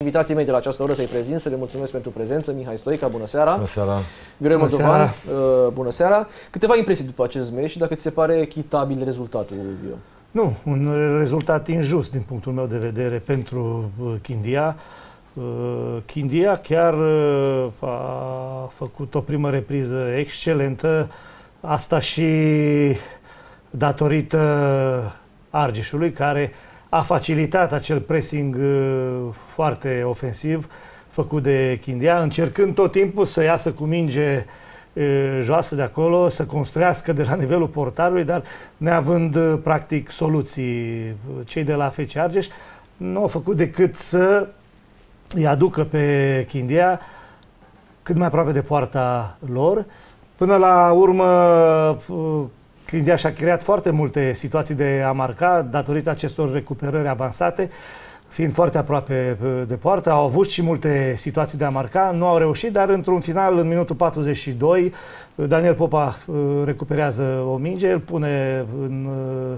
Invitații mei de la această oră să-i prezint, să le mulțumesc pentru prezență. Mihai Stoica, bună seara. Bună seara. Viorel Moldovan, bună seara. Câteva impresii după acest meci și dacă ți se pare echitabil rezultatul, Vio? Nu, un rezultat injust din punctul meu de vedere pentru Chindia. Chindia chiar a făcut o primă repriză excelentă, asta și datorită Argeșului, care a facilitat acel pressing foarte ofensiv făcut de Chindia, încercând tot timpul să iasă cu minge joasă de acolo, să construiască de la nivelul portarului, dar neavând practic soluții. Cei de la FC Argeș nu au făcut decât să îi aducă pe Chindia cât mai aproape de poarta lor. Până la urmă, Chindia și-a creat foarte multe situații de a marca datorită acestor recuperări avansate, fiind foarte aproape de poartă. Au avut și multe situații de a marca, nu au reușit, dar într-un final, în minutul 42, Daniel Popa recuperează o minge, îl pune în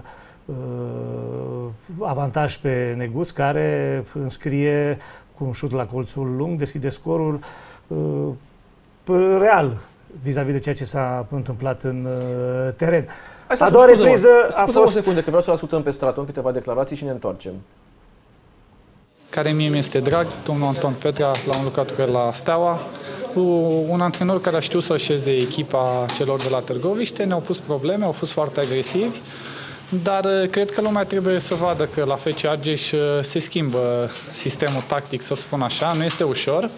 avantaj pe Neguț, care înscrie cu un șut la colțul lung, deschide scorul real vis-a-vis de ceea ce s-a întâmplat în teren. A doua repriză a fost... o secundă, că vreau să ascultăm pe Straton câteva declarații și ne întoarcem. Care mie mi-este drag, domnul Anton Petra, l-am lucrat la Steaua, un antrenor care a știut să așeze echipa celor de la Târgoviște, ne-au pus probleme, au fost foarte agresivi, dar cred că lumea trebuie să vadă că la FC Argeș se schimbă sistemul tactic, să spun așa, nu este ușor.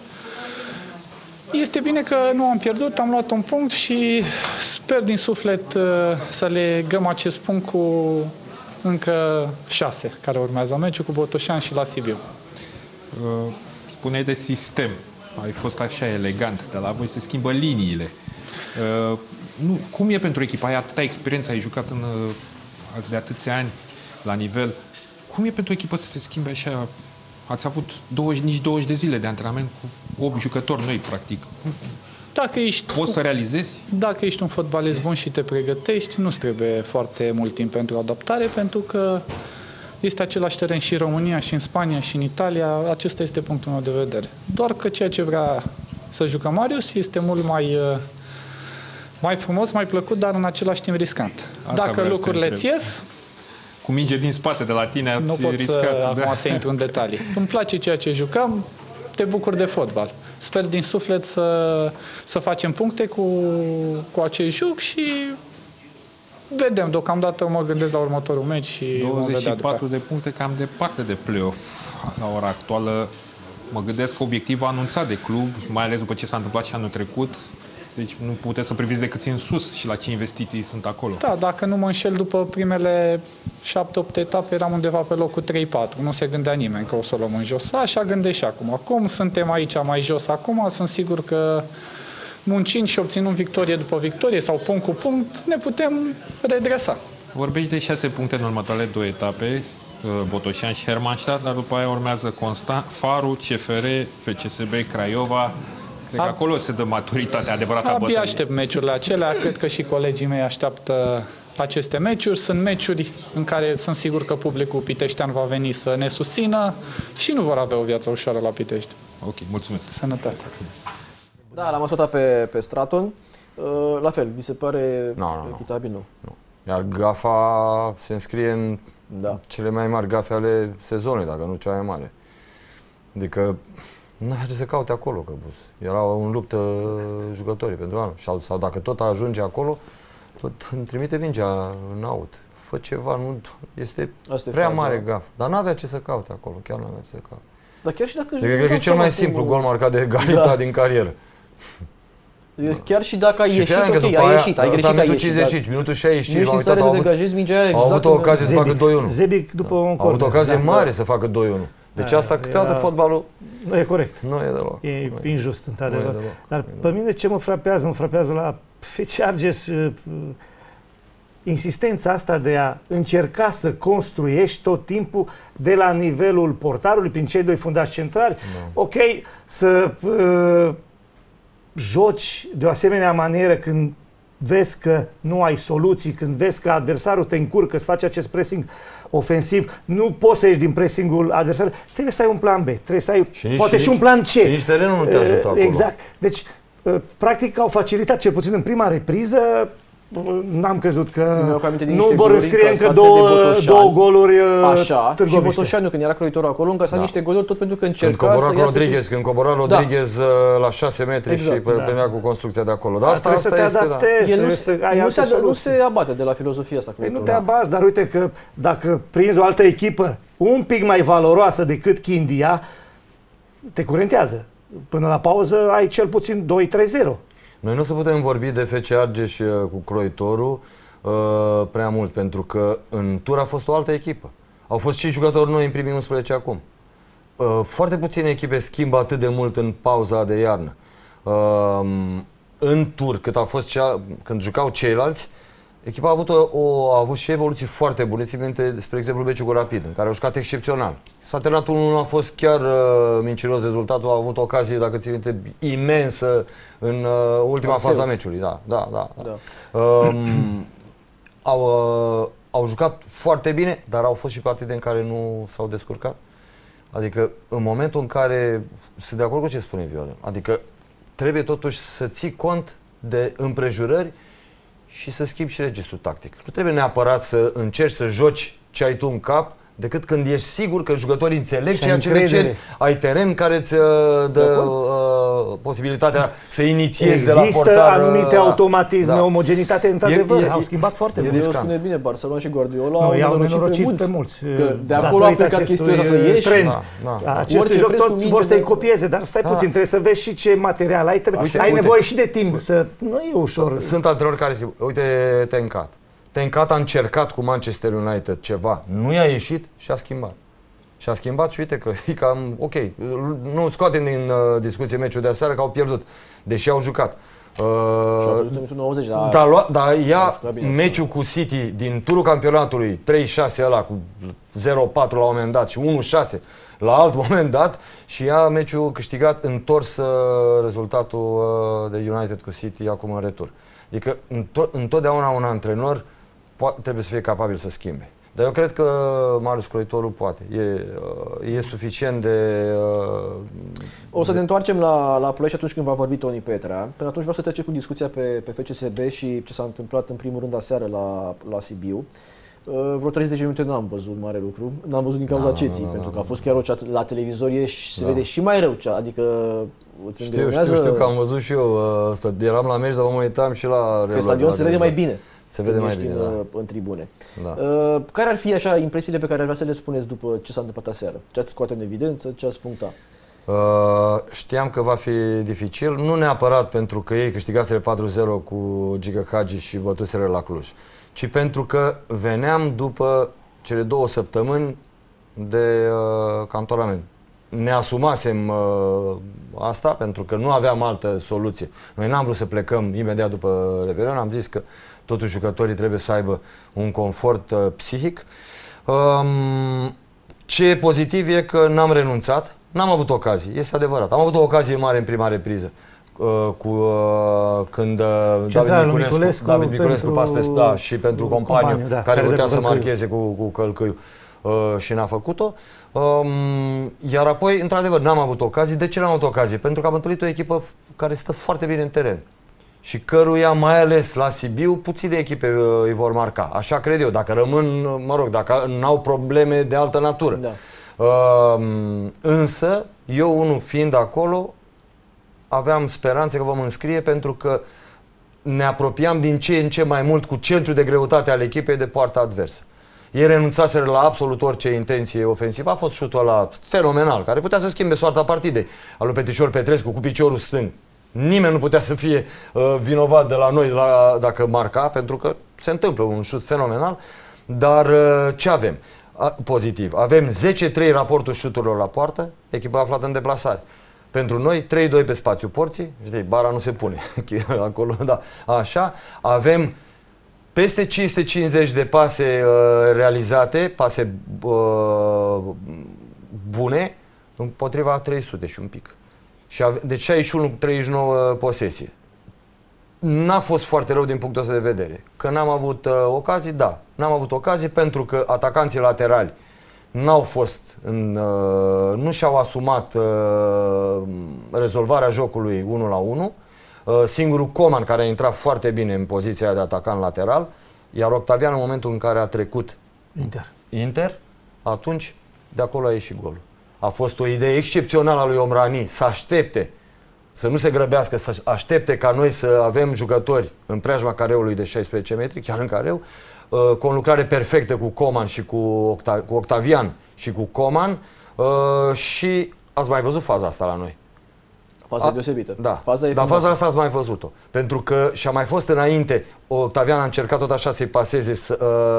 Este bine că nu am pierdut, am luat un punct și sper din suflet să legăm acest punct cu încă 6 care urmează meciul cu Botoșani și la Sibiu. Spuneai de sistem, ai fost așa elegant, de la voi se schimbă liniile. Cum e pentru echipa? Ai atâta experiență, ai jucat de atâția ani la nivel. Cum e pentru echipă să se schimbe așa? Ați avut nici 20 de zile de antrenament cu 8 jucători noi, practic. Poți să realizezi? Dacă ești un fotbalist bun și te pregătești, nu-ți trebuie foarte mult timp pentru adaptare, pentru că este același teren și în România, și în Spania, și în Italia. Acesta este punctul meu de vedere. Doar că ceea ce vrea să jucă Marius este mult mai frumos, mai plăcut, dar în același timp riscant. Dacă lucrurile ți ies, cu minge din spate de la tine nu pot acum să intru în detalii. Îmi place ceea ce jucam, te bucur de fotbal. Sper din suflet să facem puncte cu acest joc și vedem. Deocamdată mă gândesc la următorul meci și 24 de puncte, cam departe de play-off la ora actuală. Mă gândesc că obiectivul anunțat de club, mai ales după ce s-a întâmplat și anul trecut, deci nu puteți să priviți decât în sus și la ce investiții sunt acolo. Da, dacă nu mă înșel, după primele 7-8 etape eram undeva pe locul 3-4. Nu se gândea nimeni că o să o luăm în jos. Așa gândesc și acum. Acum suntem aici mai jos. Acum sunt sigur că muncind și obținând victorie după victorie sau punct cu punct, ne putem redresa. Vorbești de 6 puncte în următoarele 2 etape, Botoșani și Hermannstadt, dar după aia urmează Constant, Faru, CFR, FCSB, Craiova. Cred că acolo se dă maturitatea adevărată a bătăliei. Abia aștept meciurile acelea, cred că și colegii mei așteaptă aceste meciuri. Sunt meciuri în care sunt sigur că publicul piteștean va veni să ne susțină și nu vor avea o viață ușoară la Pitești. Ok, mulțumesc. Sănătate. Da, l-am ascultat pe Straton. La fel, vi se pare echitabil? Nu. Iar gafa se înscrie în cele mai mari gafe ale sezonului, dacă nu cea mai mare. Adică nu avea ce să caute acolo, Căbus. Erau în luptă jucătorii pentru anul. Sau dacă tot ajunge acolo, îmi trimite mingea în aut. Fă ceva, nu este prea mare gaf. Dar nu avea ce să caute acolo, chiar nu avea ce să caute. Dar chiar și dacă cred că e cel mai simplu gol marcat de egalitate din carieră. Chiar și dacă ai ieșit, ok, ai ieșit, ai greșit că ai ieșit. 55, minutul 65, nu ești în stare să degajezi mingea exact. Au avut o ocazie să facă 2-1. Zebic după un corner. Au avut o ocazie mare să facă 2-1. Deci asta câteodată fotbalul nu e corect. Nu e deloc. E injust, într-adevăr. Dar pe mine ce mă frapează la FC Argeș insistența asta de a încerca să construiești tot timpul de la nivelul portarului, prin cei doi fundași centrali. Ok, să joci de o asemenea manieră când vezi că nu ai soluții, când vezi că adversarul te încurcă, să faci acest pressing ofensiv, nu poți să ieși din pressingul adversarului, trebuie să ai un plan B, trebuie să ai poate și un plan C. Și nici terenul nu te ajută acolo. Exact. Deci, practic, au facilitat, cel puțin în prima repriză, n-am crezut că nu vor înscrie încă două goluri. Așa, și Botoșanu, când era Croitoru acolo, încasat niște goluri tot pentru că încerca să iasă. Când cobora Rodriguez la 6 metri și venea cu construcția de acolo. Dar asta să te adaptezi, nu se abate de la filozofia asta. Nu te abați, dar uite că dacă prinzi o altă echipă un pic mai valoroasă decât Chindia, te curentează. Până la pauză ai cel puțin 2-3-0. Noi nu o să putem vorbi de FC Argeș cu Croitoru prea mult, pentru că în tur a fost o altă echipă. Au fost 5 jucători noi în primii 11 acum. Foarte puține echipe schimbă atât de mult în pauza de iarnă. În tur, când jucau ceilalți, echipa a avut și evoluții foarte bune. Țin minte, spre exemplu, meciul cu Rapid, în care au jucat excepțional. S-a terminat 1-1, a fost chiar mincinos rezultatul, a avut o ocazie, dacă țin minte, imensă în ultima fază a meciului. Da. Au jucat foarte bine, dar au fost și partide în care nu s-au descurcat. Adică, în momentul în care, sunt de acord cu ce spune Viorel, adică trebuie totuși să ții cont de împrejurări și să schimbi și registrul tactic. Nu trebuie neapărat să încerci să joci ce ai tu în cap, decât când ești sigur că jucătorii înțeleg ceea ce le ceri, ai teren care îți dă posibilitatea să inițiezi de la portar. Există anumite automatisme, omogenitate, într-adevăr, au schimbat foarte mult. El spune bine, Barcelona și Guardiola au nenorocit pe mulți. De acolo a plecat chestia asta, să ieși. Acești jucători vor să-i copieze, dar stai puțin, trebuie să vezi și ce material ai. Ai nevoie și de timp, nu e ușor. Sunt antrenori care scriu, uite, Tencat a încercat cu Manchester United ceva, nu i-a ieșit și a schimbat. Și a schimbat și uite că e cam ok. Nu scoatem din discuție meciul de aseară că au pierdut, deși au jucat. Dar ia meciul cu City din turul campionatului, 3-6 ăla cu 0-4 la un moment dat și 1-6 la alt moment dat și ia meciul câștigat, întors rezultatul de United cu City acum în retur. Adică întotdeauna un antrenor trebuie să fie capabil să schimbe. Dar eu cred că Marius Croitoru poate. E suficient de... O să ne întoarcem la Ploiești atunci când va vorbi Toni Petra. Până atunci vreau să trecem cu discuția pe FCSB și ce s-a întâmplat în primul rând aseară la Sibiu. Vreo 30 de minute n-am văzut mare lucru. N-am văzut din cauza ceții, pentru că a fost chiar la televizor și se vede și mai rău. Adică știu că am văzut și eu. Eram la meci, dar mă uitam și la reluare. Pe stadion se vede mai bine. Se vede mai bine, în tribune. Care ar fi așa impresiile pe care ar vrea să le spuneți după ce s-a întâmplat aseară? Ce ați scoate în evidență, ce ați puncta? Știam că va fi dificil, nu neapărat pentru că ei câștigaseră 4-0 cu Giga Hagi și bătuseră la Cluj, ci pentru că veneam după cele 2 săptămâni de cantonament. Ne asumasem asta pentru că nu aveam altă soluție. Noi n-am vrut să plecăm imediat după Revelion, am zis că totuși jucătorii trebuie să aibă un confort psihic. Ce e pozitiv e că n-am renunțat, n-am avut ocazii, este adevărat. Am avut o ocazie mare în prima repriză, când David Miculescu pas pe, și pentru companiu care putea să marcheze cu călcâiul. Și n-a făcut-o. Iar apoi, într-adevăr, n-am avut ocazii. De ce n-am avut ocazii? Pentru că am întâlnit o echipă care stă foarte bine în teren și căruia, mai ales la Sibiu, puține echipe îi vor marca. Așa cred eu. Dacă rămân, dacă n-au probleme de altă natură. Da. Însă, eu, unul fiind acolo, aveam speranțe că vom înscrie pentru că ne apropiam din ce în ce mai mult cu centrul de greutate al echipei de poarta adversă. Ei renunțaseră la absolut orice intenție ofensivă. A fost șutul ăla fenomenal, care putea să schimbe soarta partidei, al lui Petricior Petrescu cu piciorul stâng. Nimeni nu putea să fie vinovat de la noi dacă marca, pentru că se întâmplă un șut fenomenal. Dar ce avem pozitiv? Avem 10-3 raportul șuturilor la poartă, echipa aflată în deplasare. Pentru noi, 3-2 pe spațiu porții, bara nu se pune acolo, da. Așa, avem peste 550 de pase realizate, pase bune, împotriva 300 și un pic. Și deci 61-39 posesie. n-a fost foarte rău din punctul ăsta de vedere. Că n-am avut ocazii, da. N-am avut ocazii pentru că atacanții laterali n-au fost, nu și-au asumat rezolvarea jocului 1 la 1. Singurul Coman care a intrat foarte bine în poziția de atacant lateral, iar Octavian în momentul în care a trecut Inter, atunci de acolo a ieșit golul. A fost o idee excepțională a lui Omrani să aștepte, să nu se grăbească, să aștepte ca noi să avem jucători în preajma careului de 16 metri, chiar în careu, cu o lucrare perfectă cu Coman și cu Octavian și cu Coman și ați mai văzut faza asta la noi. Faza deosebită. Da, dar faza asta ați mai văzut-o. Pentru că și-a mai fost înainte, Octavian a încercat tot așa să-i paseze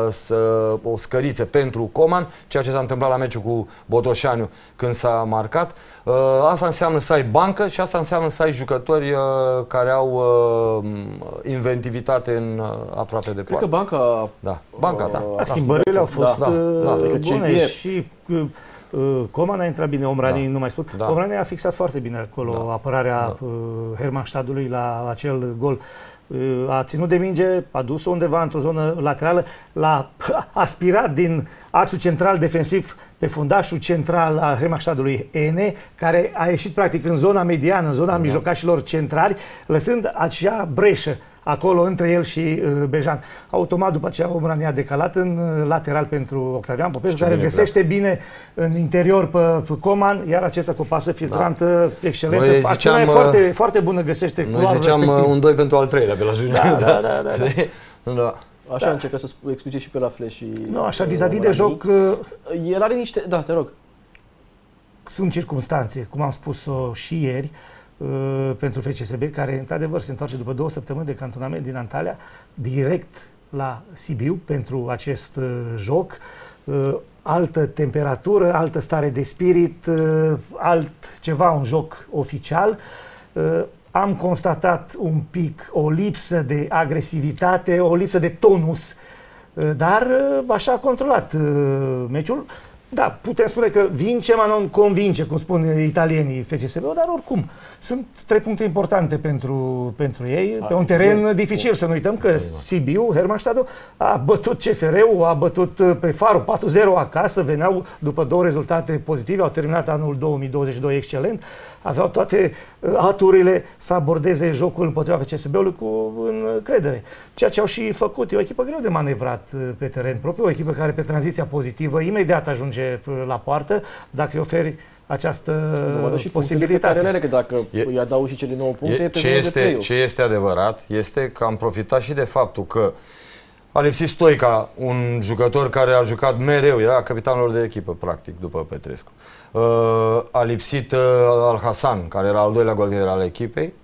o scăriță pentru Coman, ceea ce s-a întâmplat la meciul cu Botoșaniu când s-a marcat. Asta înseamnă să ai bancă și asta înseamnă să ai jucători care au inventivitate în aproape de poartă. Cred că banca... Da, banca, da. Schimbările au fost bune și... Coman a intrat bine, Omrani nu mai spun. Omrani a fixat foarte bine acolo apărarea Hermannstadtului la acel gol. A ținut de minge, a dus-o undeva într-o zonă laterală, l-a aspirat din axul central defensiv pe fundașul central al Hermannstadtului Ene, care a ieșit practic în zona mediană, în zona mijlocașilor centrali, lăsând acea breșă acolo între el și Bejan. Automat după aceea Omrani a decalat în lateral pentru Octavian Popescu, care găsește bine în interior pe Coman, iar acesta cu o pasă filtrantă excelentă. Acela e foarte, foarte bună, găsește noi ziceam respectiv. Un 2 pentru al 3-lea pe la junior. Da. Așa încercă să explice și pe la Flash și... Nu, așa vis-a-vis de joc... El are niște... Da, te rog. Sunt circumstanțe, cum am spus-o și ieri, pentru FCSB, care într-adevăr se întoarce după 2 săptămâni de cantonament din Antalya, direct la Sibiu pentru acest joc. Altă temperatură, altă stare de spirit, altceva, un joc oficial. Am constatat un pic o lipsă de agresivitate, o lipsă de tonus, dar așa a controlat meciul. Da, putem spune că vince, ma non convince, cum spun italienii FCSB, dar oricum sunt 3 puncte importante pentru ei, pe un teren dificil. Să nu uităm că Sibiu, Hermannstadtul, a bătut CFR-ul, a bătut pe Farul 4-0 acasă, veneau după 2 rezultate pozitive, au terminat anul 2022 excelent, aveau toate aturile să abordeze jocul împotriva FCSB-ului cu încredere. Ceea ce au și făcut. E o echipă greu de manevrat pe teren propriu, o echipă care pe tranziția pozitivă imediat ajunge la poartă, dacă îi oferi această posibilitate. Că dacă îi adaug și cele 9 puncte, ce este adevărat este că am profitat și de faptul că a lipsit Stoica, un jucător care a jucat mereu, era capitanul lor de echipă, practic, după Petrescu. A lipsit Al-Hassan, care era al 2-lea golgheter al echipei,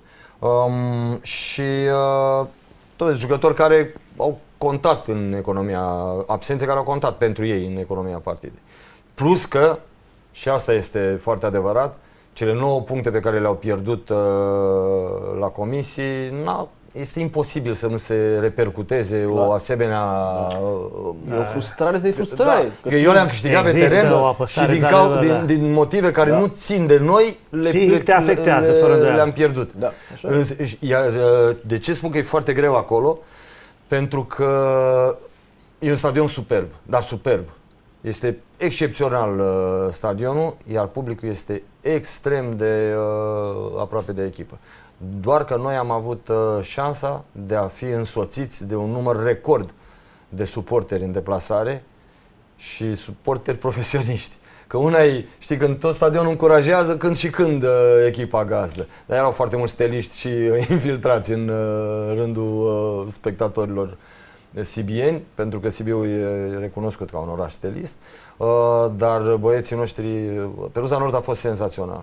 și toți jucători care au contat în economia, absențe care au contat pentru ei în economia partidei. Plus că, și asta este foarte adevărat, cele 9 puncte pe care le-au pierdut la comisii, este imposibil să nu se repercuteze o asemenea... E o frustrare de frustrare. Da. Eu le-am câștigat pe teren și din motive care nu țin de noi, te afectează, fără îndoială. Le-am pierdut. Da, iar de ce spun că e foarte greu acolo? Pentru că e un stadion superb, dar superb. Este excepțional stadionul, iar publicul este extrem de aproape de echipă. Doar că noi am avut șansa de a fi însoțiți de un număr record de suporteri în deplasare și suporteri profesioniști. Că una e, știi, când tot stadionul încurajează, când și când echipa gazdă. Dar erau foarte mulți steliști și infiltrați în rândul spectatorilor sibieni, pentru că Sibiu e recunoscut ca un oraș stelist, dar băieții noștri, Peruza Nord a fost senzațional.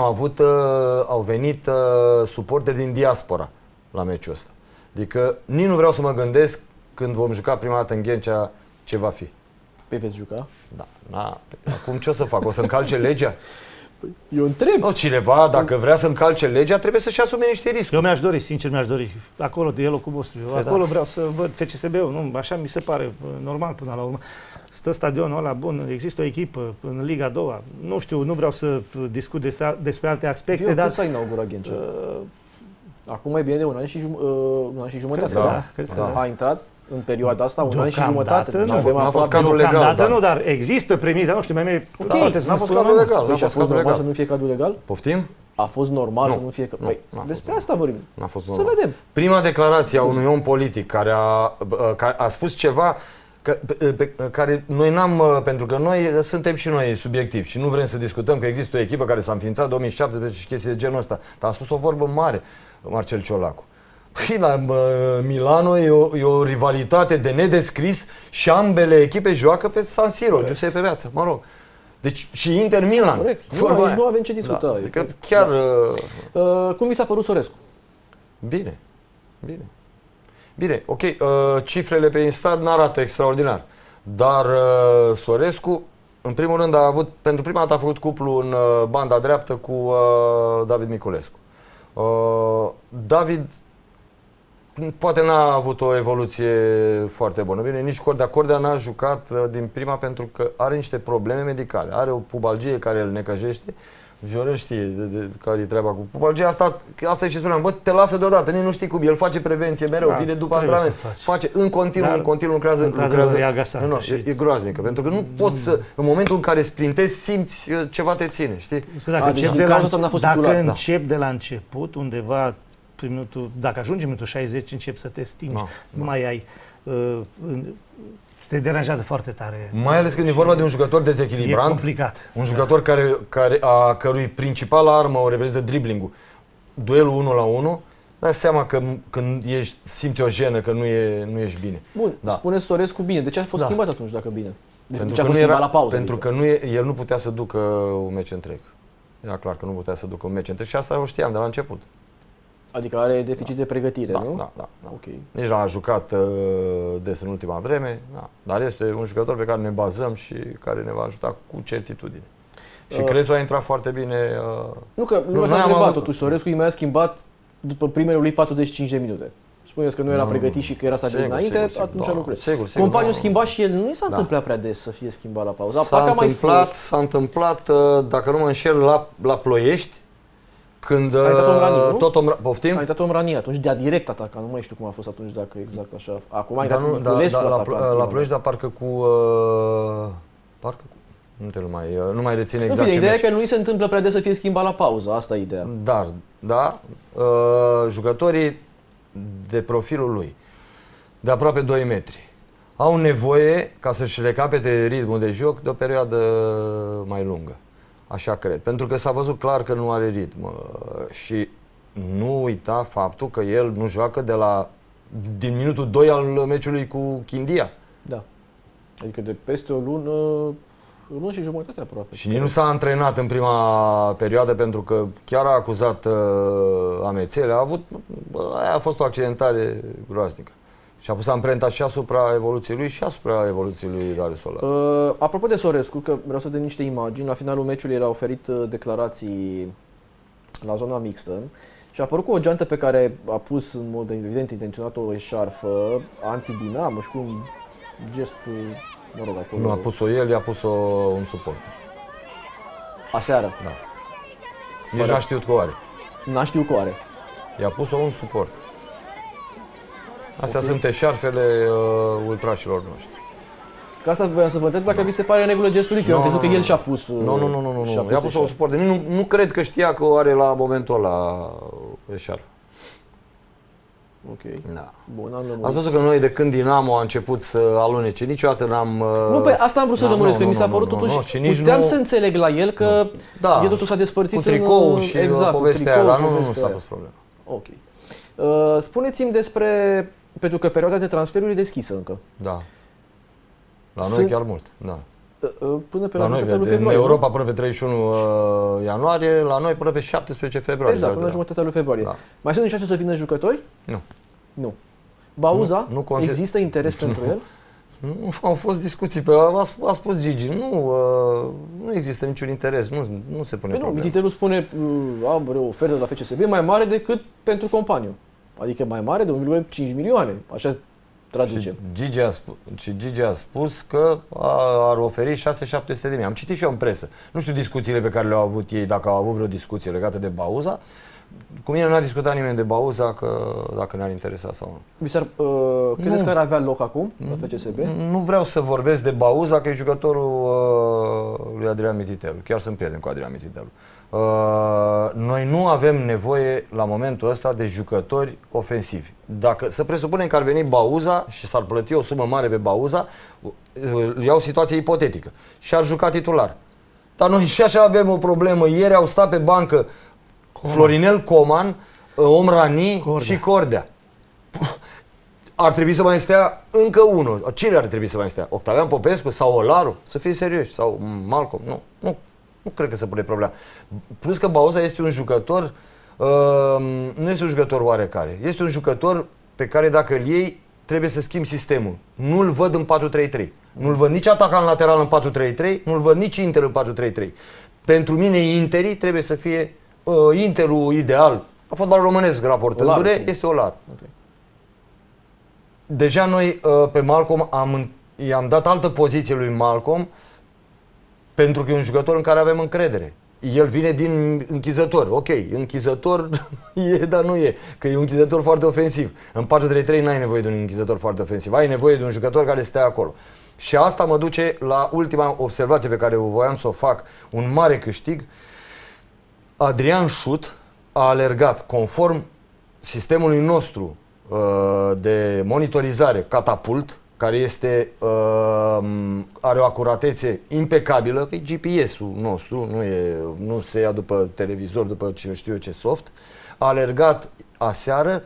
Au venit suporteri din diaspora la meciul ăsta. Adică nici nu vreau să mă gândesc când vom juca prima dată în Ghencea ce va fi. Pe veți juca? Da. Acum ce o să fac? O să încalce legea? Eu întreb. Cineva, dacă vrea să încalce legea, trebuie să-și asume niște riscuri. Eu mi-aș dori, sincer mi-aș dori. Acolo e locul vostru. Acolo vreau să văd FCSB-ul. Nu, așa mi se pare normal până la urmă. Stă stadionul ăla bun, există o echipă în Liga 2. Nu știu, nu vreau să discut despre alte aspecte, dar... s-a inaugurat Ghencea? Acum mai bine de un an și jumătate. Da. A intrat în perioada asta un an și jumătate. N-a fost cadrul legal. Nu, dar există premisa, nu știu, mai n-a fost cadrul legal. Deci a fost normal să nu fie cadrul legal? Poftim? A fost normal să nu fie... Păi, despre asta vorbim. N-a fost normal. Să vedem. Prima declarație a unui om politic care a spus ceva care noi n-am, pentru că noi suntem și noi subiectivi și nu vrem să discutăm că există o echipă care s-a înființat în 2017 și chestii de genul ăsta, dar a spus o vorbă mare Marcel Ciolacu. Păi la Milano e o rivalitate de nedescris și ambele echipe joacă pe San Siro, Giuseppe Meazza, mă rog. Deci și Inter Milan. Corect. Nu avem ce discuta. Da. Adică chiar... cum vi s-a părut Sorescu? Bine, ok, cifrele pe Instat n-arată extraordinar, dar Sorescu, în primul rând, pentru prima dată a făcut cuplu în banda dreaptă cu David Miculescu. David poate n-a avut o evoluție foarte bună. Bine, nici Cordea n-a jucat din prima pentru că are niște probleme medicale. Are o pubalgie care îl necăjește. Viorel știe care e treaba cu pubalgia asta. Asta e ce spuneam. Bă, te lasă deodată, nici nu știi cum. El face prevenție mereu, vine după antrenament. Face în continuu lucrează. E groaznică. Pentru că nu poți să, în momentul în care sprintezi, simți ceva te ține, știi? Dacă începi de la început, undeva prin minutul, dacă ajungi în minutul 60, începi să te stingi. Nu mai ai... te deranjează foarte tare. Mai ales când e vorba de un jucător dezechilibrat. E complicat. Un jucător a cărui principală armă o reprezintă driblingul. Duelul 1 la 1, dai seama că când simți o jenă că nu ești bine. Bun, spuneți Sorescu bine. De ce a fost schimbat atunci dacă bine? Pentru că el nu putea să ducă un meci întreg. Era clar că nu putea să ducă un meci întreg și asta o știam de la început. Adică are deficit de pregătire, nu? Da. Okay. Nici n-a jucat des în ultima vreme, dar este un jucător pe care ne bazăm și care ne va ajuta cu certitudine. Și Crețu a intrat foarte bine. Nu că lumea s-a întrebat totuși, Sorescu i-a schimbat după primele lui 45 de minute. Spuneți că nu era pregătit și că era stabilit înainte, atunci lucrezi. Companiul schimba și el, nu i s-a întâmplat prea des să fie schimbat la pauză. S-a întâmplat, dacă nu mă înșel, la Ploiești, când a intrat Omrani atunci, de-a direct ataca, nu mai știu cum a fost atunci, dacă exact așa. Acum a intrat Niculescu la Ploiești, dar parcă cu nu mai reține exact ce ideea e că nu i se întâmplă prea des să fie schimbat la pauză, asta e ideea. Dar jucătorii de profilul lui, de aproape 2 metri, au nevoie, ca să-și recapete ritmul de joc, de o perioadă mai lungă. Așa cred. Pentru că s-a văzut clar că nu are ritm. Și nu uita faptul că el nu joacă din minutul 2 al meciului cu Chindia. Da. Adică de peste o lună și jumătate aproape. Și nici nu s-a antrenat în prima perioadă pentru că chiar a acuzat amețele. A fost o accidentare groaznică. Și a pus amprenta și asupra evoluției lui și asupra evoluției lui Darius Solar. Apropo de Sorescu, că vreau să dăm niște imagini, la finalul meciului el a oferit declarații la zona mixtă și a apărut cu o geantă pe care a pus în mod evident intenționat o eșarfă anti-Dinamo și cu un gest, mă rog, acolo. Nu a pus-o el, i-a pus-o un suporter. Aseară? Da. Nici n-a știut că o are. N-a știut că o are. I-a pus-o un suporter. Astea sunt eșarfele ultrașilor noștri. Că asta voiam să vă întreb dacă vi se pare în regulă gestul lui, că eu am crezut că el și-a pus... Nu. I-a pus o suporter. Nu cred că știa că o are la momentul ăla eșarfă. Ok. Da. Bun, ați văzut că noi de când Dinamo a început să alunece, niciodată n-am... Nu, pe asta am vrut să rămânesc, că mi s-a părut totuși... Puteam să înțeleg la el că el totuși s-a despărțit cu tricou și povestea aia, dar nu s-a pus problema. Ok. Spuneți-mi despre... Pentru că perioada de transferuri e deschisă încă. Da. La noi chiar mult, da. Până pe la jumătatea lui februarie. În Europa până pe 31 ianuarie, la noi până pe 17 februarie. Exact, până la jumătatea lui februarie. Da. Mai sunt șanse să vină jucători? Nu. Bauza? Există interes pentru el? Nu, au fost discuții, a spus Gigi, nu există niciun interes, nu se pune problema. Mititelu spune, are o ofertă de la FCSB mai mare decât pentru Companiu. Adică mai mare de 1,5 milioane. Așa traducem. Și Gigi a spus că ar oferi 600-700 de mii. Am citit și eu în presă. Nu știu discuțiile pe care le-au avut ei, dacă au avut vreo discuție legată de Bauza. Cu mine n-a discutat nimeni de Bauza, că dacă ne-ar interesa sau nu. Credeți că ar avea loc acum la FCSB? Nu vreau să vorbesc de Bauza, că e jucătorul lui Adrian Mititelu. Chiar sunt prieten cu Adrian Mititelu. Noi nu avem nevoie la momentul ăsta de jucători ofensivi. Dacă să presupunem că ar veni Bauza și s-ar plăti o sumă mare pe Bauza, iau situație ipotetică și ar juca titular. Dar noi și așa avem o problemă. Ieri au stat pe bancă Florinel Coman, Omrani și Cordea. Ar trebui să mai stea încă unul. Cine ar trebui să mai stea? Octavian Popescu sau Olaru? Să fie serioși. Sau Malcolm? Nu cred că se pune problema. Plus că Bauza este un jucător, nu este un jucător oarecare. Este un jucător pe care dacă îl iei, trebuie să schimbi sistemul. Nu-l văd în 4-3-3. Nu-l văd nici atacant lateral în 4-3-3, nu-l văd nici Inter în 4-3-3. Pentru mine Interii trebuie să fie Interul ideal, a fotbal românesc raportându-le, este Olaru. Okay. Deja noi pe Malcolm i-am dat altă poziție lui Malcolm pentru că e un jucător în care avem încredere. El vine din închizător. Ok, închizător e, dar nu e. Că e un închizător foarte ofensiv. În 4-3-3 n-ai nevoie de un închizător foarte ofensiv. Ai nevoie de un jucător care stea acolo. Și asta mă duce la ultima observație pe care o voiam să o fac. Un mare câștig. Adrian Șut a alergat conform sistemului nostru de monitorizare Catapult, care este, are o acuratețe impecabilă, pe GPS-ul nostru, nu se ia după televizor, după cine știu eu ce soft, a alergat aseară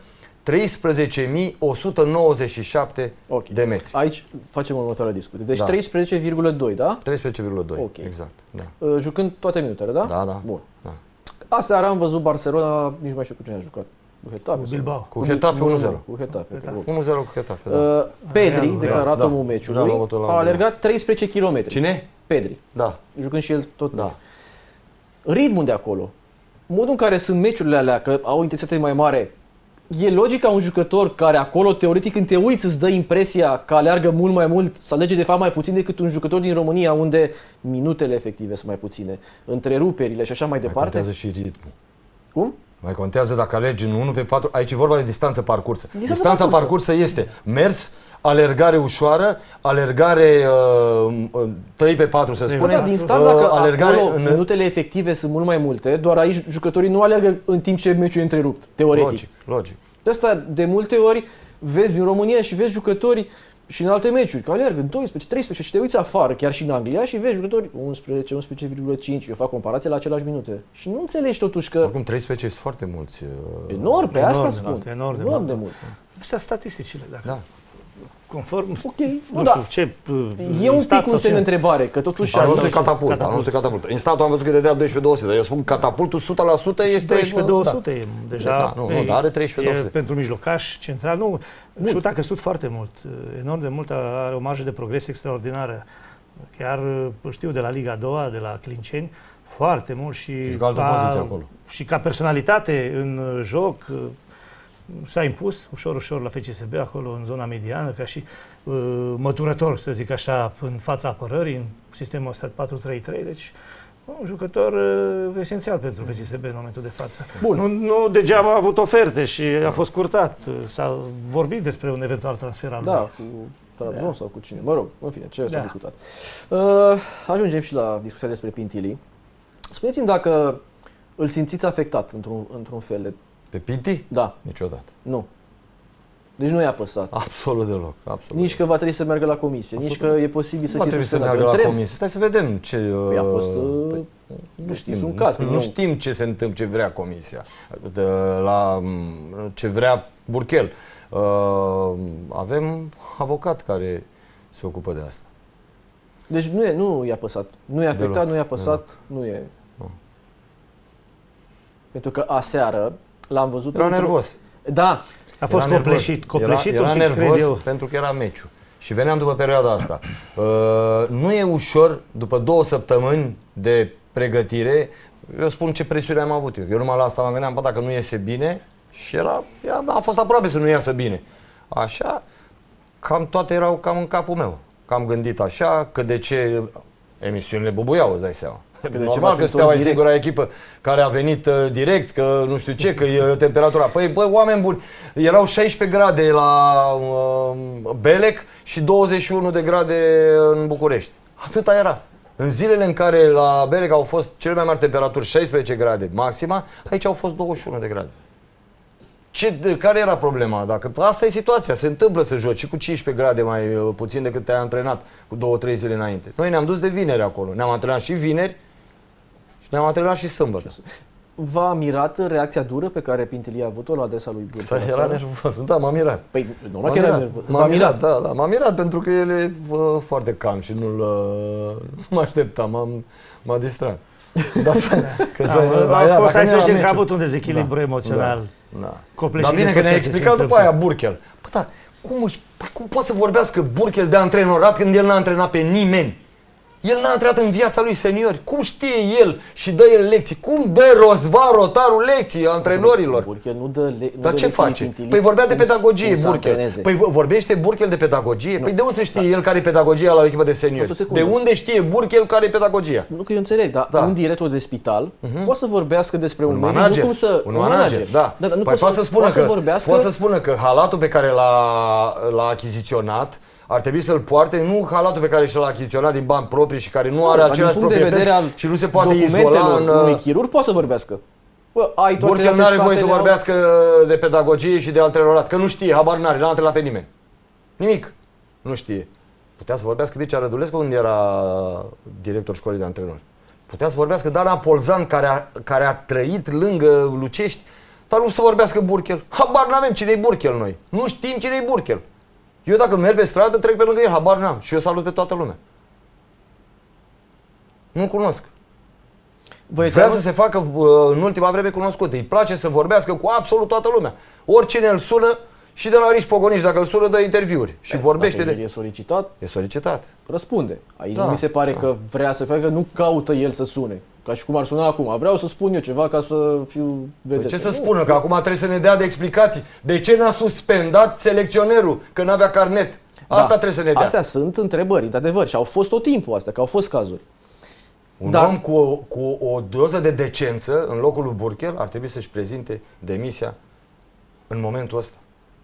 13.197 de metri. Aici facem următoarea discuție. Deci da. 13,2, da? 13,2, okay. Exact. Da. Jucând toate minutele, da? Da, da. Bun. Da. Aseară am văzut Barcelona, nici nu mai știu cu cine a jucat. Cu Getafe. Bilbao. Cu Getafe 1-0. Cu Getafe. 1-0 cu Getafe, da. Pedri, declarat omul meciului, a alergat 13 km. Cine? Pedri. Da. Jucând și el tot meciul. Ritmul de acolo, modul în care sunt meciurile alea, că au intensitate mai mare, e logic ca un jucător care acolo, teoretic, când te uiți, îți dă impresia că aleargă mult mai mult, să alege de fapt mai puțin decât un jucător din România, unde minutele efective sunt mai puține, întreruperile și așa mai departe. Contează și ritmul. Cum? Mai contează dacă alegi în 1 pe 4, aici e vorba de distanță parcursă. Distanța parcursă este mers, alergare ușoară, alergare 3 pe 4 să spunem. Da, din start, dacă acolo minutele efective sunt mult mai multe, doar aici jucătorii nu alergă în timp ce meciul e întrerupt, teoretic. Logic. De asta, de multe ori, vezi în România și vezi jucători și în alte meciuri, că alergă 12, 13 și te uiți afară, chiar și în Anglia, și vezi jucători 11, 11,5. Eu fac comparație la aceleași minute. Și nu înțelegi totuși că... Oricum 13 sunt foarte mulți. Enorm, pe asta spun. Enorm de mult. Astea statisticile, dacă. Da. Conform, nu știu ce... E un pic un semn de întrebare, că totuși... Anul ăsta e catapult. În statul am văzut că te dea 12.200, dar eu spun că catapultul 100% este... 12.200 e deja... dar are 13.200. Pentru mijlocaș, central, nu. Șut a crescut foarte mult, enorm de mult, are o marjă de progres extraordinară. Chiar știu de la Liga a doua, de la Clinceni, foarte mult și și ca personalitate în joc s-a impus ușor la FCSB, acolo în zona mediană, ca și măturător, să zic așa, în fața apărării, în sistemul ăsta 4-3-3, deci un jucător esențial pentru FCSB în momentul de față. Nu degeaba a avut oferte și a fost curtat. S-a vorbit despre un eventual transfer al lui. Da, cu Trabzon sau cu cine. Mă rog, în fine, ce s-a discutat. Ajungem și la discuția despre Pintili. Spuneți-mi dacă îl simțiți afectat într-un fel de... Pe Pinti? Da. Niciodată. Nu. Deci nu i-a păsat. Absolut deloc. Nici că va trebui să meargă la comisie, nici că e posibil să fie susținut. să meargă la comisie. Stai să vedem ce... Păi a fost... nu știm, un caz. Nu știm ce se întâmplă, ce vrea comisia. Ce vrea Burchel. Avem avocat care se ocupă de asta. Deci nu i-a păsat. Nu i-a afectat, deloc, nu i-a păsat, nu e... Pentru că aseară l-am văzut... Era nervos. Da. A fost copleșit era nervos pentru că era meciul. Și veneam după perioada asta. Nu e ușor, după 2 săptămâni de pregătire, eu spun ce presiune am avut eu. Eu numai la asta mă gândeam, dacă nu iese bine, și a fost aproape să nu iasă bine. Așa, cam toate erau cam în capul meu. Că am gândit așa, că de ce emisiunile bubuiau, îți dai seama. Normal că Steaua e singura echipă care a venit direct, că nu știu ce, că e temperatura. Păi, bă, oameni buni, erau 16 grade la Belec și 21 de grade în București. Atâta era. În zilele în care la Belec au fost cele mai mari temperaturi, 16 grade maxima, aici au fost 21 de grade. Care era problema? Dacă asta e situația, se întâmplă să joci și cu 15 grade mai puțin decât te-ai antrenat cu 2-3 zile înainte. Noi ne-am dus de vineri acolo, ne-am antrenat și vineri și ne-am antrenat și sâmbătă. V-a mirat reacția dură pe care Pintilie a avut-o la adresa lui Burchel? Era nervos, da, m-a mirat. Păi, normal că era nervos. M-a mirat, da, m-a mirat pentru că el e foarte calm și nu mă așteptam, m-a distrat. A fost, hai să zicem că a avut un dezechilibru emoțional. Dar bine că ne-a explicat după aia Burchel. Păi da, cum poate să vorbească Burchel de antrenorat când el n-a antrenat pe nimeni? El n-a intrat în viața lui seniori. Cum știe el și dă el lecții? Cum dă Răzvan Rotaru lecții antrenorilor? Burchel nu dă Dar ce face? Păi vorbea de pedagogie Burchel. Păi vorbește Burchel de pedagogie? Păi de unde știe el care e pedagogia la o echipă de seniori? De unde știe Burchel care e pedagogia? Nu că eu înțeleg, dar un director de spital poate să vorbească despre un manager. Un manager, da. Păi poate să spună că halatul pe care l-a achiziționat ar trebui să-l poarte, nu halatul pe care și l-a achiziționat din bani proprii și care nu are aceleași proprietăți și nu se poate izola în... unui chirurg poate să vorbească. Burchel nu are voie să vorbească de pedagogie și de antrenorat, că nu știe, habar n-are, n-a antrenat pe nimeni. Nimic. Nu știe. Putea să vorbească Mircea Rădulescu când era director școlii de antrenori. Putea să vorbească Dana Polzan, care a trăit lângă Lucești, dar nu să vorbească Burchel. Habar n-avem cine-i Burchel noi. Nu știm cine-i Burchel. Eu dacă merg pe stradă, trec pe lângă el, habar n-am. Și eu salut pe toată lumea. Nu cunosc. Vrea să se facă în ultima vreme cunoscut. Îi place să vorbească cu absolut toată lumea. Oricine îl sună, și de la Rici Pogonici, dacă îl sună, dă interviuri. Și vorbește de... E solicitat? E solicitat. Răspunde. Aici nu mi se pare că vrea să facă, nu caută el să sune. Ca și cum ar suna acum. Vreau să spun eu ceva ca să fiu vedetă. Ce să spună? Că acum trebuie să ne dea de explicații. De ce n-a suspendat selecționerul? Că n-avea carnet. Asta trebuie să ne dea. Astea sunt întrebări, într-adevăr. Și au fost tot timpul astea, că au fost cazuri. Un om cu o doză de decență în locul lui Burchel ar trebui să-și prezinte demisia în momentul ăsta.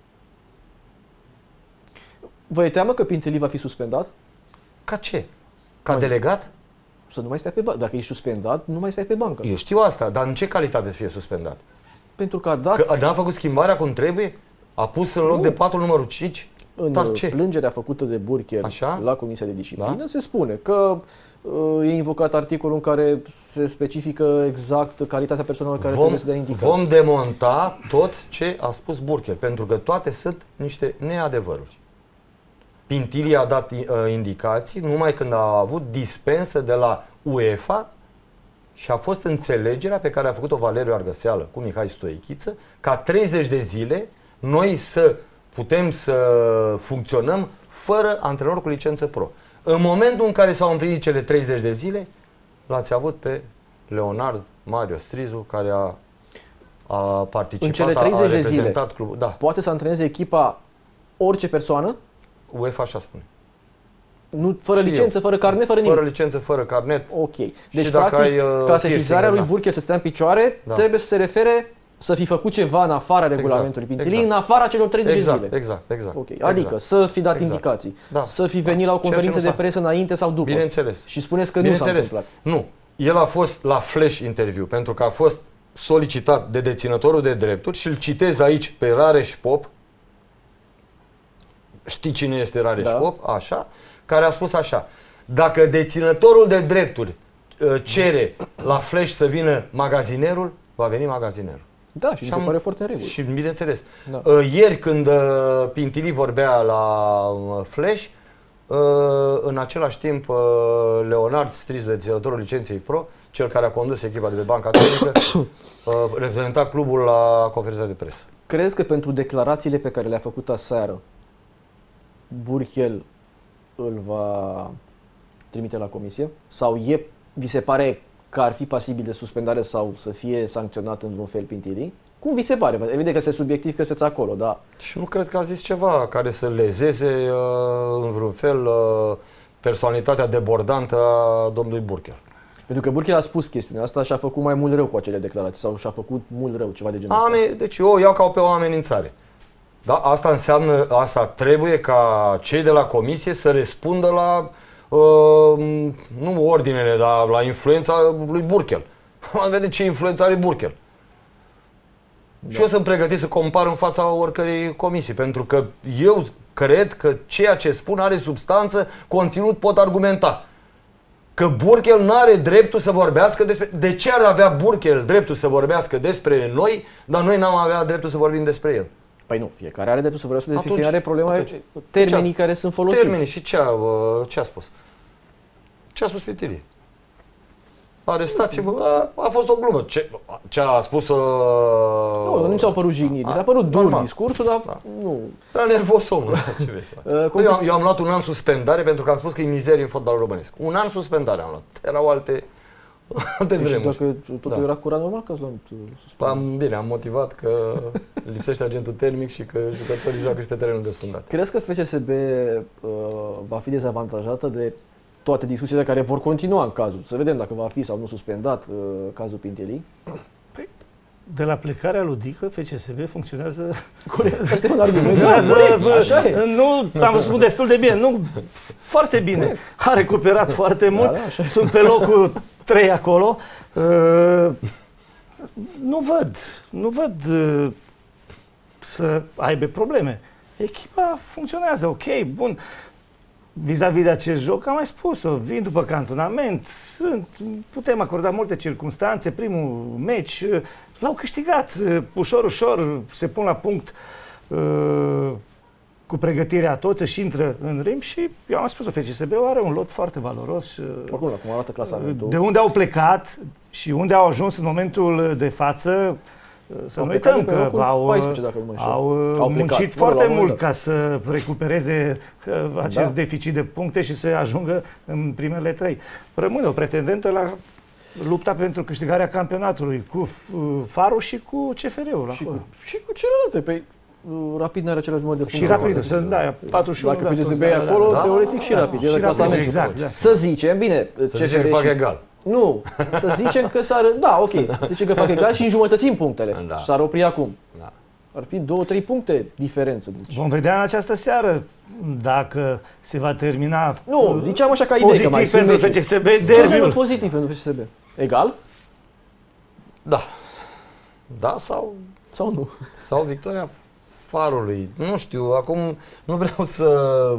Vă e teamă că Pintilie va fi suspendat? Ca ce? Ca delegat? Să nu mai stai pe bancă. Dacă ești suspendat, nu mai stai pe bancă. Eu știu asta, dar în ce calitate să fie suspendat? Pentru că a dat... Că n-a făcut schimbarea cum trebuie? A pus în loc de patul numărul 5? În plângerea făcută de Burchel la Comisia de Disciplină se spune că e invocat articolul în care se specifică exact calitatea persoanelor care trebuie să dea indicații. Vom demonta tot ce a spus Burchel, pentru că toate sunt niște neadevăruri. Pintilie a dat indicații numai când a avut dispensă de la UEFA și a fost înțelegerea pe care a făcut-o Valeriu Argăseală cu Mihai Stoichiță, ca 30 de zile noi să putem să funcționăm fără antrenor cu licență pro. În momentul în care s-au împlinit cele 30 de zile, l-ați avut pe Leonard Mario Strizu, care a participat, în cele 30 a reprezentat de zile, clubul. Da. Poate să antreneze echipa orice persoană? UEFA așa spune. Nu, fără licență, fără carnet, fără nimic? Fără licență, fără carnet. Ok. Deci, practic, ca sesizarea lui Burchel să stea în picioare, trebuie să se refere să fi făcut ceva în afara regulamentului Pintilie, în afara celor 30 de zile. Exact. Okay. Adică să fi dat indicații, să fi venit la o conferință de presă înainte sau după. Bineînțeles. Și spuneți că nu s-a întâmplat. Nu. El a fost la flash interview pentru că a fost solicitat de deținătorul de drepturi și îl citez aici pe Rareș Pop. Știi cine este Rareș Pop? Așa. Care a spus așa: dacă deținătorul de drepturi cere la flash să vină magazinerul, va veni magazinerul. Da, și mi se pare foarte în regulă. Și bineînțeles. Ieri când Pintilie vorbea la flash, în același timp Leonard Strizu, deținătorul licenței pro, cel care a condus echipa de pe Banca Tehnică, reprezenta clubul la conferința de presă. Crezi că pentru declarațiile pe care le-a făcut aseară, Burchel îl va trimite la comisie? Sau vi se pare că ar fi pasibil de suspendare sau să fie sancționat într-un fel Pintilie? Cum vi se pare? Evident că este subiectiv că sunteți acolo, dar... Și nu cred că a zis ceva care să lezeze în vreun fel personalitatea debordantă a domnului Burchel. Pentru că Burchel a spus chestiunea asta și a făcut mai mult rău cu acele declarații sau și-a făcut mult rău, ceva de genul ăsta. Deci eu o iau ca pe o amenințare. Da? Asta înseamnă, asta trebuie ca cei de la comisie să răspundă la, nu ordinele, dar la influența lui Burchel. Am vedea ce influență are Burchel. Da. Și eu sunt pregătit să compar în fața oricărei comisii, pentru că eu cred că ceea ce spun are substanță, conținut, pot argumenta. Că Burchel nu are dreptul să vorbească despre... De ce ar avea Burchel dreptul să vorbească despre noi, dar noi n-am avea dreptul să vorbim despre el? Păi nu, fiecare are dreptul să vorbească despre fiecare problema, termenii care sunt folosiți. Termenii și ce a spus? Ce a spus Pitilie? Arestați-vă, a fost o glumă. Ce a spus... Nu mi s-au părut jigniri, mi s-a părut dur discursul, dar nu... Era nervos omul, ce vrei să fac. Eu am luat un an suspendare pentru că am spus că e mizerie în fotbalul românesc. Un an suspendare am luat. Erau alte vremuri. Dacă totul era curat, normal că ați luat suspendare. Bine, am motivat că lipsește agentul termic și că jucătorii joacă și pe terenul desfundat. Crezi că FCSB va fi dezavantajată de toate discuțiile care vor continua în cazul? Să vedem dacă va fi sau nu suspendat cazul Pintelii. Păi, de la plecarea lui Dică, FCSB funcționează... Corect, asta e un argument. Așa e. Nu, am spus destul de bine, nu, foarte bine. Corect. A recuperat foarte mult, sunt pe locul 3 acolo. Nu văd să aibă probleme. Echipa funcționează, ok, bun. Vis-a-vis de acest joc, am mai spus-o, vin după cantonament, putem acorda multe circunstanțe, primul meci l-au câștigat, ușor, ușor, se pun la punct cu pregătirea toți, și intră în ritm și eu am spus-o, FCSB are un lot foarte valoros. Oricum, acum arată clasamentul. De unde au plecat și unde au ajuns în momentul de față, să nu uităm că au muncit foarte mult ca să recupereze acest deficit de puncte și să ajungă în primele 3. Rămâne o pretendentă la lupta pentru câștigarea campionatului cu Farul și cu CFR-ul. Și cu celelalte. Păi, Rapid nu are același număr de puncte. Și Rapid, da, 41. Dacă FCSB e acolo, teoretic și Rapid. Și Rapid, exact. Să zicem, bine, CFR fac egal. Nu, să zicem că s-ar... Da, ok, să zicem că fac egal și înjumătățim punctele. Da. Și s-ar opri acum. Da. Ar fi 2-3 puncte diferență. Deci. Vom vedea în această seară dacă se va termina... Nu, ziceam așa ca idee că mai sunt pentru FCSB. Ce înseamnă pozitiv pentru FCSB? Egal? Da. Da sau nu? Sau victoria Farului. Nu știu, acum nu vreau să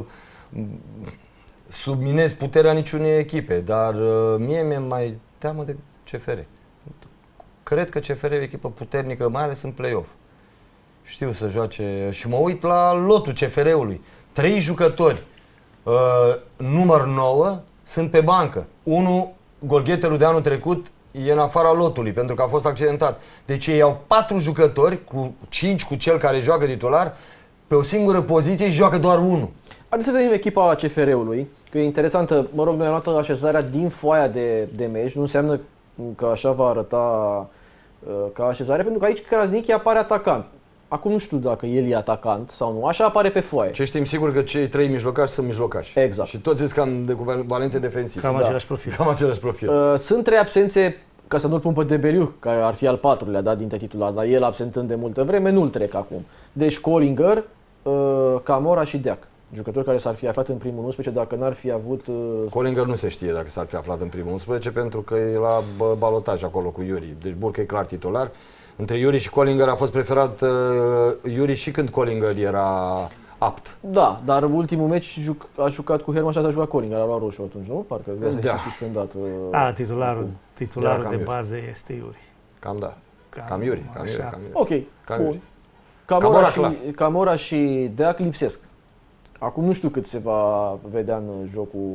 subminez puterea niciunei echipe, dar mie mi-e mai teamă de CFR. Cred că CFR e o echipă puternică, mai ales în play-off. Știu să joace și mă uit la lotul CFR-ului. 3 jucători, număr 9, sunt pe bancă. Unul, golgheterul de anul trecut, e în afara lotului pentru că a fost accidentat. Deci ei au 4 jucători, cu 5 cu cel care joacă titular, pe o singură poziție și joacă doar unul. Haideți să vedem echipa CFR-ului, că e interesantă. Mă rog, noi am luat așezarea din foaia de meci, nu înseamnă că așa va arăta ca așezare, pentru că aici Krasniqi apare atacant. Acum nu știu dacă el e atacant sau nu, așa apare pe foaie. Ce știm sigur că cei 3 mijlocași sunt mijlocași. Exact. Și toți sunt cam de valențe defensive. Cam același profil. Cam același profil. Sunt 3 absențe, ca să nu-l pun pe Debeliu, care ar fi al 4-lea, da, dintre titular, dar el absentând de multă vreme, nu-l trec acum. Deci Collinger, Camora și Deac. Jucători care s-ar fi aflat în primul 11 dacă n-ar fi avut... Collinger nu se știe dacă s-ar fi aflat în primul 11 pentru că e la balotaj acolo cu Iuri. Deci Burcă e clar titular. Între Iuri și Collinger a fost preferat Iuri și când Collinger era apt. Da, dar ultimul meci a jucat cu Herman și a jucat Collinger, a luat roșu atunci, nu? Parcă a și suspendat. Titularul de bază este Iuri. Cam da. Cam Iuri. Ok, bun. Camora și Deac lipsesc. Acum nu știu cât se va vedea în jocul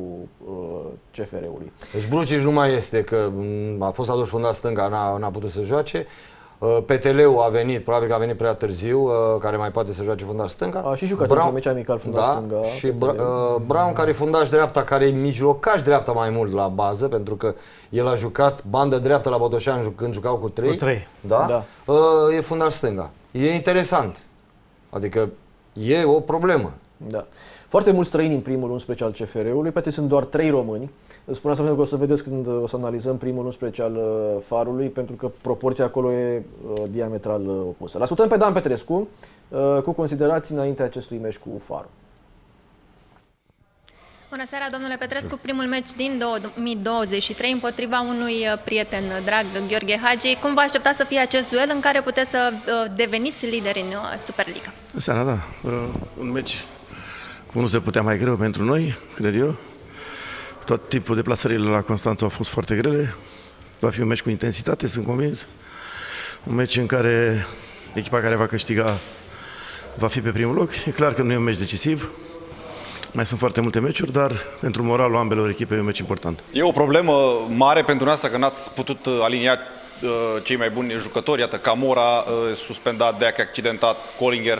CFR-ului. Deci Brucic nu mai este, că a fost adus fundat stânga, n-a putut să joace. PTL-ul a venit, probabil că a venit prea târziu, care mai poate să joace fundaș stânga. A și jucat într-un meci amical fundaș stânga. Și Brown, care e fundaș dreapta, care e mijlocaș dreapta mai mult la bază, pentru că el a jucat bandă dreaptă la Botoșani când jucau cu 3. Cu 3. Da? E fundaș stânga. E interesant. Adică e o problemă. Da. Foarte mulți străini în primul 11 al CFR-ului, poate sunt doar 3 români. Spun asta pentru că o să vedeți când o să analizăm primul 11 al Farului, pentru că proporția acolo e diametral opusă. L-ascultăm pe Dan Petrescu cu considerații înainte acestui meci cu Farul. Bună seara, domnule Petrescu. Primul meci din 2023 împotriva unui prieten drag, Gheorghe Hagi. Cum vă așteptați să fie acest duel în care puteți să deveniți lideri în Superliga? Bună seara, da. Un meci cum nu se putea mai greu pentru noi, cred eu. Tot timpul deplasările la Constanța au fost foarte grele. Va fi un meci cu intensitate, sunt convins. Un meci în care echipa care va câștiga va fi pe primul loc. E clar că nu e un meci decisiv. Mai sunt foarte multe meciuri, dar pentru moralul ambelor echipe e un meci important. E o problemă mare pentru noastră că n-ați putut alinia cei mai buni jucători. Iată, Camora suspendat, Deac accidentat, Collinger.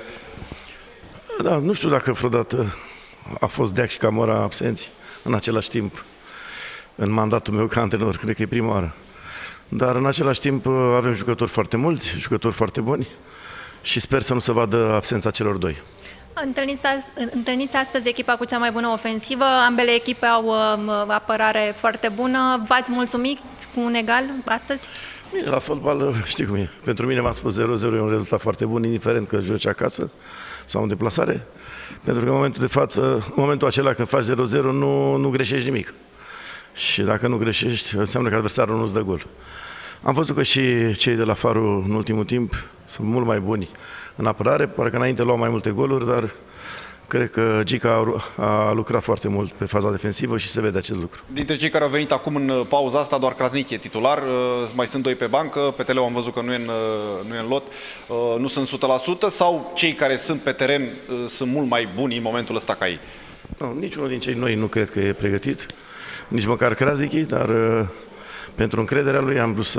Da, nu știu dacă vreodată a fost Deac și Camora absenți în același timp în mandatul meu ca antrenor. Cred că e prima oară. Dar în același timp avem jucători foarte mulți, jucători foarte buni și sper să nu se vadă absența celor doi. Întâlniți astăzi echipa cu cea mai bună ofensivă, ambele echipe au apărare foarte bună. V-ați mulțumit cu un egal astăzi? Bine, la fotbal știi cum e. Pentru mine m-a spus 0-0 e un rezultat foarte bun, indiferent că joci acasă sau în deplasare. Pentru că în momentul de față, în momentul acela când faci 0-0 nu greșești nimic. Și dacă nu greșești, înseamnă că adversarul nu-ți dă gol. Am văzut că și cei de la Farul în ultimul timp sunt mult mai buni în apărare, pare că înainte luau mai multe goluri, dar cred că Gica a lucrat foarte mult pe faza defensivă și se vede acest lucru. Dintre cei care au venit acum în pauza asta, doar Krasnic e titular, mai sunt 2 pe bancă, PTL am văzut că nu e în lot, nu sunt 100%, sau cei care sunt pe teren sunt mult mai buni în momentul ăsta ca ei? Nu, niciunul din cei noi nu cred că e pregătit, nici măcar Krasnic, dar pentru încrederea lui am vrut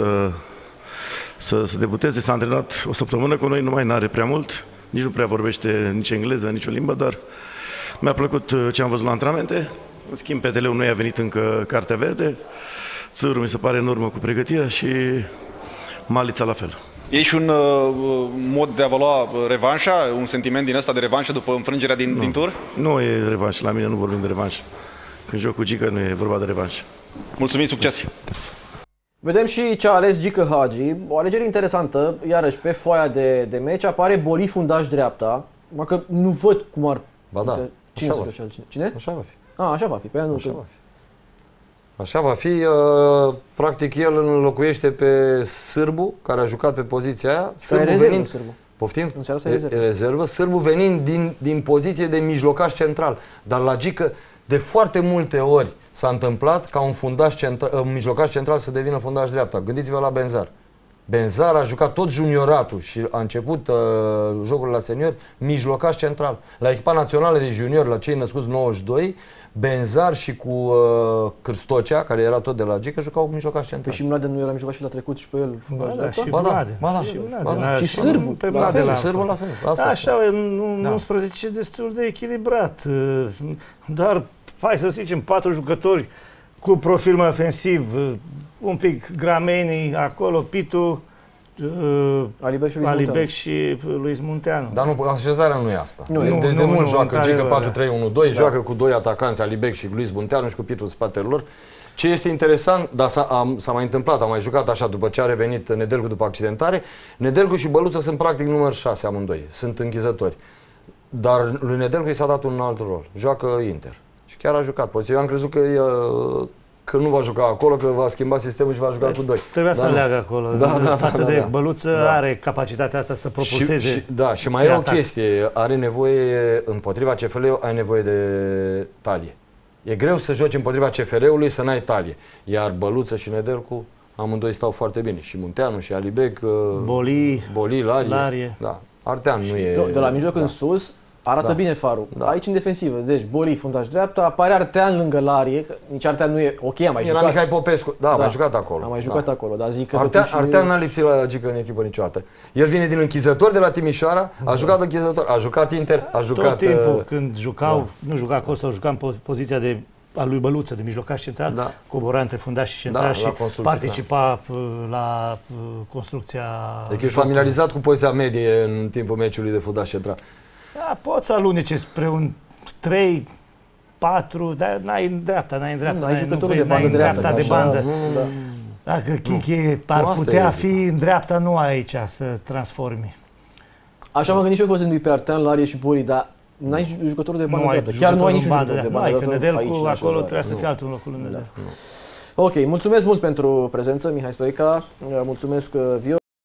să debuteze, s-a antrenat o săptămână cu noi, numai n-are prea mult, nici nu prea vorbește nici engleză, nici o limbă, dar mi-a plăcut ce am văzut la antrenamente. În schimb, PTL-ul nu i-a venit încă cartea verde, Țârul mi se pare în urmă cu pregătirea și Malița la fel. E și un mod de a vă lua revanșa, un sentiment din ăsta de revanșă după înfrângerea din tur? Nu e revanșă, la mine nu vorbim de revanșă. Când joc cu Gica nu e vorba de revanșă. Mulțumim, succes! Vedem și ce a ales Gică Hagi, o alegere interesantă, iarăși pe foaia de meci apare Boli fundaș dreapta, că nu văd cum ar... Ba da, cine să joace altcine? Cine? Așa va fi. Așa va fi, pe așa va fi. Așa va fi, practic el înlocuiește pe Sârbu, care a jucat pe poziția aia. Sârbu venind, Sârbu. Poftim? În seara asta e rezervă. Sârbu venind din poziție de mijlocaș central, dar la Gică de foarte multe ori s-a întâmplat ca un mijlocaș central să devină fundaș dreapta. Gândiți-vă la Benzar. Benzar a jucat tot junioratul și a început jocurile la seniori mijlocaș central. La echipa națională de juniori, la cei născuți 92, Benzar și cu Cârstocea, care era tot de la Gică, jucau mijlocaș central. Și Mladen nu era mijlocaș și l-a trecut și pe el fundaș dreapta? Și Sârbu. Și Sârbu la fel. Așa, un 11 destul de echilibrat. Dar, hai să zicem, 4 jucători cu profil mai ofensiv, un pic Gramenii acolo, Pitu, Alibec și Luis Munteanu. Dar nu, așezarea nu e asta. De mult joacă Gică 4-3-1-2, joacă cu 2 atacanți, Alibec și Luis Munteanu și cu Pitu în spatele lor. Ce este interesant, dar s-a mai întâmplat, a mai jucat așa după ce a revenit Nedelcu după accidentare. Nedelcu și Băluță sunt practic număr 6 amândoi, sunt închizători. Dar lui Nedelcu i s-a dat un alt rol, joacă Inter. Și chiar a jucat. Eu am crezut că nu va juca acolo, că va schimba sistemul și va juca cu 2. Trebuia să aleagă acolo. Față de Băluță are capacitatea asta să propulseze. Și mai e o chestie. Are nevoie, împotriva CFR-ului, ai nevoie de talie. E greu să joci împotriva CFR-ului să n-ai talie. Iar Băluță și Nedelcu, amândoi stau foarte bine. Și Munteanu și Alibec, Boli, Larie. Da. Artean nu e... De la mijloc în sus, Arată bine Farul. Aici în defensivă. Deci Bori, fundaș dreapta, apare Artean lângă Larie, că nici Artean nu e ok, a mai jucat. Era Mihai Popescu, a mai jucat acolo. A mai jucat acolo, dar zic că Artean n-a lipsit la Gică în echipă niciodată. El vine din închizător de la Timișoara, a jucat închizător, a jucat Inter, a jucat... Tot timpul când jucau, nu juca acolo sau juca în poziția a lui Băluță, de mijlocaș central, cobora între fundaș și central și participa la construcția... Deci ești familiarizat cu poziția medie în timpul meciului de fundaș central. Da, poți să alunece spre un 3, 4, dar n-ai în dreapta, n-ai jucătorul de bandă dreapta. De bandă. Dacă Chiche ar putea fi în dreapta, nu aici să transformi. Așa m-am gândit și eu văzându-i pe Artean, Larie și Bori, dar n-ai jucătorul de bandă dreaptă. Chiar nu ai nici jucător de bandă dreaptă. Nedelcu acolo trebuie să fie altul în locul lui Nedelcu. Ok, mulțumesc mult pentru prezență, Mihai Stoica. Mulțumesc, Vio.